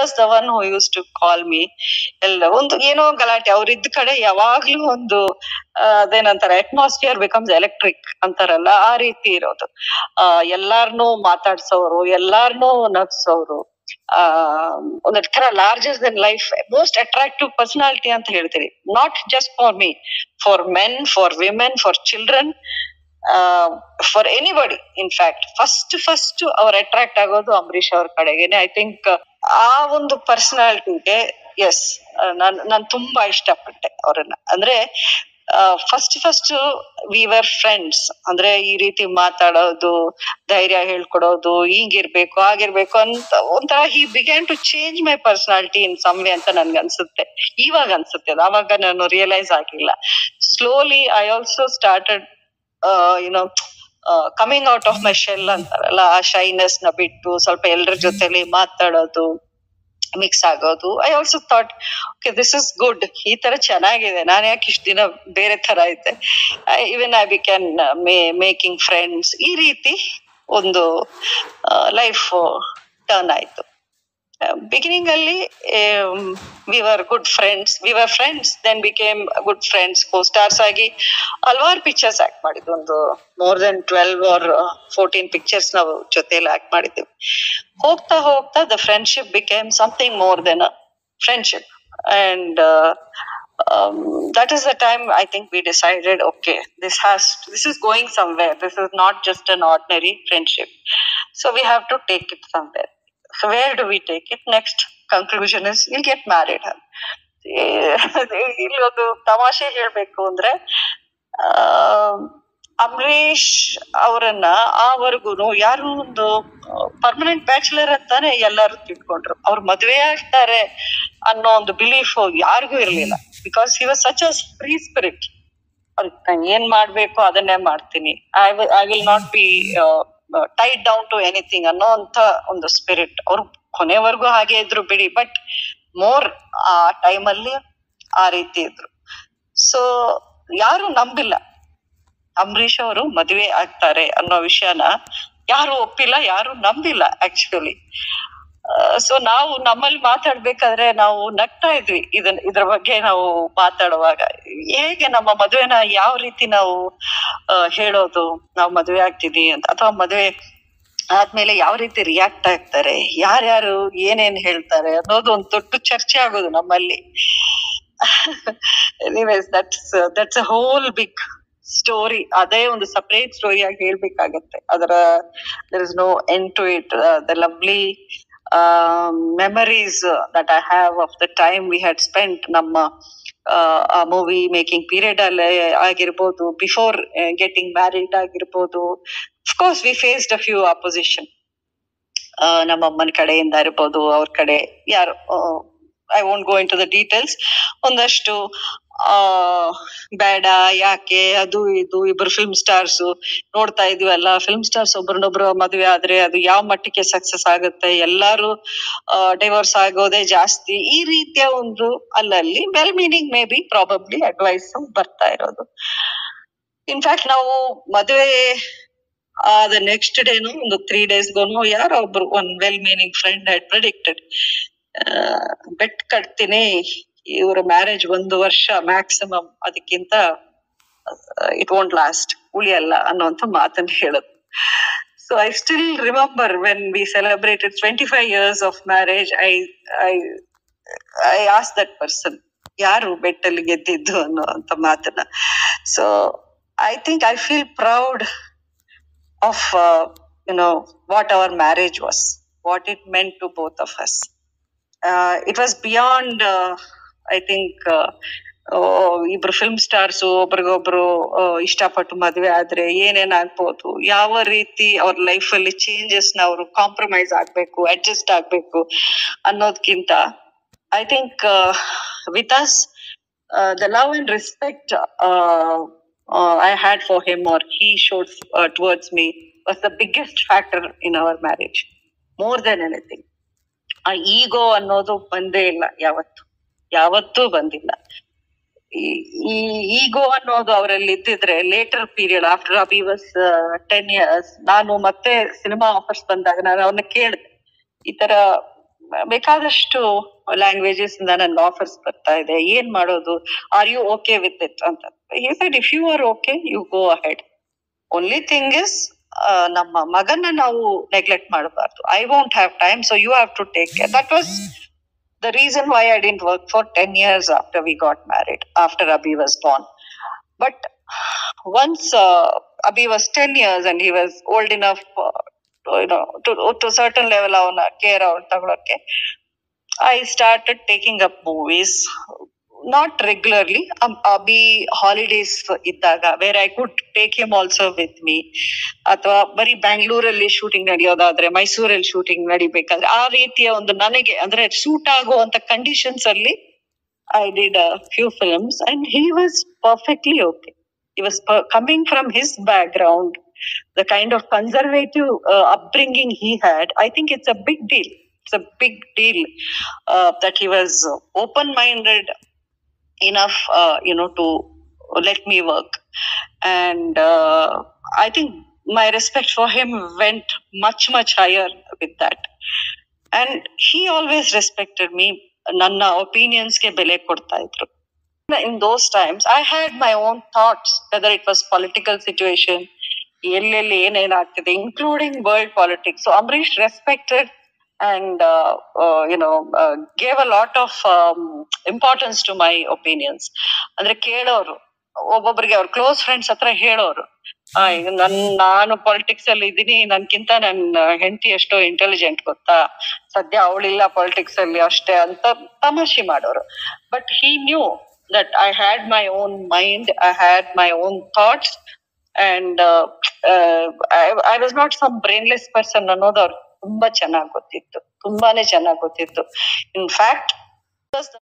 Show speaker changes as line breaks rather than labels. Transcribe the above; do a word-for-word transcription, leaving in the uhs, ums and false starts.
Was the one who used to call me. ಎಲ್ಲ ಒಂದು ಏನೋ ಗಲಾಟೆ ಅವ್ರಿದ್ದ ಕಡೆ ಯಾವಾಗ್ಲೂ ಒಂದು ಅದೇನಂತಾರೆ ಅಟ್ಮಾಸ್ಫಿಯರ್ ಬಿಕಮ್ಸ್ ಎಲೆಕ್ಟ್ರಿಕ್ ಅಂತಾರಲ್ಲ, ಆ ರೀತಿ ಇರೋದು. ಆ ಎಲ್ಲಾರ್ನೂ ಮಾತಾಡ್ಸೋರು, ಎಲ್ಲಾರ್ನೂ ನಗ್ಸೋರು, ಆ ಒಂದು ತರ larger than life most attractive personality ಅಂತ ಹೇಳ್ತೀರಿ. Not just for me, for men, for women, for children, for anybody. In fact first first ಅವ್ರು ಅಟ್ರಾಕ್ಟ್ ಆಗೋದು ಅಂಬರೀಷ್ ಅವ್ರ ಕಡೆಗೇನೆ. ಐ ಥಿಂಕ್ ಆ ಒಂದು ಪರ್ಸನಾಲಿಟಿಗೆ ಎಸ್ ನಾನ್ ನಾನ್ ತುಂಬಾ ಇಷ್ಟಪಟ್ಟೆ ಅವ್ರನ್ನ. ಅಂದ್ರೆ first first we were friends. ಅಂದ್ರೆ ಈ ರೀತಿ ಮಾತಾಡೋದು, ಧೈರ್ಯ ಹೇಳ್ಕೊಡೋದು, ಹಿಂಗಿರ್ಬೇಕು ಆಗಿರ್ಬೇಕು ಅಂತ ಒಂಥರ he began to change my personality in some way ಅಂತ ನನ್ಗೆ ಅನ್ಸುತ್ತೆ. ಇವಾಗ ಅನ್ಸುತ್ತೆ, ಅದು ಅವಾಗ ನಾನು ರಿಯಲೈಸ್ ಆಗಿಲ್ಲ. Slowly I also started you know coming out of my shell ಅಂತಾರಲ್ಲ, ಆ ಶೈನೆಸ್ ನ ಬಿಟ್ಟು ಸ್ವಲ್ಪ ಎಲ್ಲರ ಜೊತೆಲಿ ಮಾತಾಡೋದು, ಮಿಕ್ಸ್ ಆಗೋದು. I also thought okay this is good, ಈ ತರ ಚೆನ್ನಾಗಿದೆ, ನಾನು ಯಾಕೆ ಇಷ್ಟ ದಿನ ಬೇರೆ ತರ ಇದ್ದೆ. Even I began making friends. ಈ ರೀತಿ ಒಂದು ಲೈಫ್ ಟರ್ನ್ ಆಯ್ತು. ಬಿಗಿನಿಂಗ್ ಅಲ್ಲಿ we were good friends, we were friends then became good friends, co stars ಆಗಿ ಹಲವಾರು ಪಿಕ್ಚರ್ಸ್ ಆಕ್ಟ್ ಮಾಡಿದ್ವಿ. ಒಂದು more than twelve or fourteen pictures ನಾವು ಜೊತೆಲಿ ಆಕ್ಟ್ ಮಾಡಿದ್ದೀವಿ. ಹೋಗ್ತಾ ಹೋಗ್ತಾ the friendship became something more than a friendship. And that is the time I think we decided okay this has this is going somewhere, this is not just an ordinary friendship, so we have to take it somewhere. So where do we take it? Next conclusion is you'll get married. ಇಲ್ಲಿ ಒಂದು ತಮಾಷೆ ಹೇಳ್ಬೇಕು ಅಂದ್ರೆ, ಅಂಬರೀಷ್ ಅವರನ್ನ ಆವರೆಗೂ ಯಾರು ಒಂದು permanent bachelor ಅಂತಾನೆ ಎಲ್ಲಾರು ತಿಳ್ಕೊಂಡ್ರು. ಅವ್ರು ಮದ್ವೆ ಆಗ್ತಾರೆ ಅನ್ನೋ ಒಂದು ಬಿಲೀಫ್ ಯಾರಿಗೂ ಇರ್ಲಿಲ್ಲ. Because he was such a free spirit. ಏನ್ ಮಾಡ್ಬೇಕು ಅದನ್ನೇ ಮಾಡ್ತೀನಿ, I I will not be tied down to anything ಅನ್ನೋ ಅಂತ ಒಂದು ಸ್ಪಿರಿಟ್. ಅವ್ರು ಕೊನೆವರೆಗೂ ಹಾಗೆ ಇದ್ರು ಬಿಡಿ, ಬಟ್ ಮೋರ್ ಆ ಟೈಮಲ್ಲಿ ಆ ರೀತಿ ಇದ್ರು. ಸೊ ಯಾರು ನಂಬಿಲ್ಲ ಅಂಬರೀಷ್ ಅವರು ಮದುವೆ ಆಗ್ತಾರೆ ಅನ್ನೋ ವಿಷಯನ. ಯಾರು ಒಪ್ಪಿಲ್ಲ, ಯಾರು ನಂಬಿಲ್ಲ ಆಕ್ಚುಲಿ. ಸೊ ನಾವು ನಮ್ಮಲ್ಲಿ ಮಾತಾಡ್ಬೇಕಾದ್ರೆ ನಾವು ನಗ್ತಾ ಇದ್ವಿ ಇದನ್ ಇದ್ರ ಬಗ್ಗೆ ನಾವು ಮಾತಾಡುವಾಗ. ಹೇಗೆ ನಮ್ಮ ಮದುವೆನ ಯಾವ ರೀತಿ ನಾವು ಹೇಳೋದು, ನಾವು ಮದುವೆ ಆಗ್ತಿದೀವಿ ಅಂತ, ಅಥವಾ ಮದುವೆ ಆದ್ಮೇಲೆ ಯಾವ ರೀತಿ ರಿಯಾಕ್ಟ್ ಆಗ್ತಾರೆ, ಯಾರ್ಯಾರು ಏನೇನ್ ಹೇಳ್ತಾರೆ ಅನ್ನೋದು ಒಂದು ದೊಡ್ಡ ಚರ್ಚೆ ಆಗೋದು ನಮ್ಮಲ್ಲಿ. Anyways that's that's a whole big story. ಅದೇ ಒಂದು ಸಪರೇಟ್ ಸ್ಟೋರಿ ಆಗಿ ಹೇಳ್ಬೇಕಾಗತ್ತೆ. ಅದರ there is no end to it. The lovely memories that I have of the time we had spent ನಮ್ಮ ಆ ಮೂವಿ ಮೇಕಿಂಗ್ ಪೀರಿಯಡ್ ಅಲ್ಲಿ ಆಗಿರ್ಬೋದು, ಬಿಫೋರ್ ಗೆಟಿಂಗ್ ಮ್ಯಾರಿಡ್ ಆಗಿರ್ಬೋದು. Of course we faced a few opposition. ನಮ್ಮ ಅಮ್ಮನ ಕಡೆಯಿಂದ ಇರ್ಬೋದು, ಅವ್ರ ಕಡೆ ಯಾರು, I won't go into the details. ಒಂದಷ್ಟು ಆ ಬೇಡ, ಯಾಕೆ, ಅದು ಇದು, ಇಬ್ರು ಫಿಲ್ಮ್ ಸ್ಟಾರ್ಸ್ ನೋಡ್ತಾ ಇದೀವಲ್ಲ, ಫಿಲ್ಮ್ ಸ್ಟಾರ್ಸ್ ಒಬ್ರನ್ನೊಬ್ರು ಮದುವೆ ಆದ್ರೆ ಅದು ಯಾವ ಮಟ್ಟಕ್ಕೆ ಸಕ್ಸಸ್ ಆಗುತ್ತೆ, ಎಲ್ಲಾರು ಡೈವರ್ಸ್ ಆಗೋದೇ ಜಾಸ್ತಿ. ಈ ರೀತಿಯ ಒಂದು ಅಲ್ಲಲ್ಲಿ well meaning maybe probably advice ಬರ್ತಾ ಇರೋದು. ಇನ್ಫ್ಯಾಕ್ಟ್ ನಾವು ಮದುವೆ ಆದ ನೆಕ್ಸ್ಟ್ ಡೇನು ಒಂದು ತ್ರೀ ಡೇಸ್ಗೂ ಯಾರೋ ಒಬ್ರು one well meaning friend had predicted, bet ಕಟ್ತೀನಿ ಇವ್ರ ಮ್ಯಾರೇಜ್ ಒಂದು ವರ್ಷ ಮ್ಯಾಕ್ಸಿಮಮ್, ಅದಕ್ಕಿಂತ ಇಟ್ ವೋಂಟ್ ಲಾಸ್ಟ್, ಉಳಿಯಲ್ಲ ಅನ್ನೋಂಥ ಮಾತನ್ನ ಹೇಳೋದು. So I still remember when we celebrated twenty five years of marriage, I I I ask that person ಯಾರು ಬೆಟ್ಟಲ್ಲಿ ಗೆದ್ದಿದ್ದು ಅನ್ನೋ ಅಂತ ಮಾತನ್ನ. So I think I feel proud of uh, you know what our marriage was, what it meant to both of us. Uh, it was beyond uh, I think ಇಬ್ರು film stars ಒಬ್ರಿಗೊಬ್ರು ಇಷ್ಟಪಟ್ಟು ಮದ್ವೆ ಆದ್ರೆ ಏನೇನ್ ಆಗ್ಬೋದು, ಯಾವ ರೀತಿ ಅವ್ರ ಲೈಫ್ ಅಲ್ಲಿ ಚೇಂಜಸ್ ನ ಅವರು ಕಾಂಪ್ರಮೈಸ್ ಆಗ್ಬೇಕು, ಅಡ್ಜಸ್ಟ್ ಆಗ್ಬೇಕು ಅನ್ನೋದ್ಕಿಂತ I think with us the love and respect Uh, I had for him or he showed uh, towards me was the biggest factor in our marriage, more than anything. ಆ ಈಗೋ ಅನ್ನೋದು ಬಂದೇ ಇಲ್ಲ, ಯಾವತ್ತು ಯಾವತ್ತೂ ಬಂದಿಲ್ಲ. ಈ ಈಗೋ ಅನ್ನೋದು ಅವರಲ್ಲಿ ಇದ್ದಿದ್ರೆ later period after Abhi was ten years, ನಾನು ಮತ್ತೆ ಸಿನಿಮಾ ಆಫರ್ಸ್ ಬಂದಾಗ ನಾನು ಅವ್ರನ್ನ ಕೇಳಿದೆ, ಈ ತರ ಬೇಕಾದಷ್ಟು ಲ್ಯಾಂಗ್ವೇಜಸ್ ಇಂದ ನನ್ಗೆ ಆಫರ್ಸ್ ಬರ್ತಾ ಇದೆ, ಏನ್ ಮಾಡೋದು, are you okay with it ಅಂತ. He said if you are okay you go ahead. Only thing is ನಮ್ಮ ಮಗನ್ನ ನಾವು ನೆಗ್ಲೆಕ್ಟ್ ಮಾಡಬಾರ್ದು. I won't have time, so you have to take care. That was the reason why I didn't work for ten years after we got married, after Abhi was born. But once uh, Abhi was ten years and he was old enough uh, to, you know, to, to certain level avana care avana tagolokke, I started taking up movies. Not regularly, um, Abhi holidays iddaga, where I could take him also with me. ಅಥವಾ ಬರೀ ಬ್ಯಾಂಗ್ಳೂರಲ್ಲಿ shooting ನಡೆಯೋದಾದ್ರೆ, ಮೈಸೂರಲ್ಲಿ shooting ನಡಿಬೇಕಾದ್ರೆ, ಆ ರೀತಿಯ ಒಂದು ನನಗೆ ಅಂದ್ರೆ suit ಆಗುವಂತ ಕಂಡೀಷನ್ಸ್ ಅಲ್ಲಿ I did a few films and he was perfectly okay. He was per- coming from his background, the kind of conservative uh, upbringing he had. I think it's a big deal. It's a big deal uh, that he was open-minded enough, uh, you know, to let me work. And uh, I think my respect for him went much, much higher with that. And he always respected me. Nanna opinions ke bele kodta idru. In those times, I had my own thoughts, whether it was political situation, ಎಲ್ಲೆಲ್ಲಿ ಏನೇನ್ ಆಗ್ತಿದೆ, including world politics. So Amrish respected and uh, uh, you know uh, gave a lot of um, importance to my opinions. ಅಂದ್ರೆ ಕೇಳೋರು, ಒಬ್ಬೊಬ್ಬರಿಗೆ ಅವ್ರ close friends ಹತ್ರ ಹೇಳೋರು, ಆ ಈಗ ನನ್ ನಾನು ಪಾಲಿಟಿಕ್ಸ್ ಅಲ್ಲಿ ಇದ್ದೀನಿ, ನನ್ಕಿಂತ ನನ್ನ ಹೆಂಡತಿ ಎಷ್ಟೋ ಇಂಟೆಲಿಜೆಂಟ್ ಗೊತ್ತಾ, ಸದ್ಯ ಅವಳಿಲ್ಲ ಪಾಲಿಟಿಕ್ಸ್ ಅಲ್ಲಿ ಅಷ್ಟೇ ಅಂತ ತಮಾಷೆ ಮಾಡೋರು. But he knew that I had my own mind, I had my own thoughts, and uh, uh, I, I was not some brainless person ಅನ್ನೋದು ಅವ್ರು ತುಂಬಾ ಚೆನ್ನಾಗಿ ಗೊತ್ತಿತ್ತು, ತುಂಬಾನೇ ಚೆನ್ನಾಗಿ ಗೊತ್ತಿತ್ತು. In fact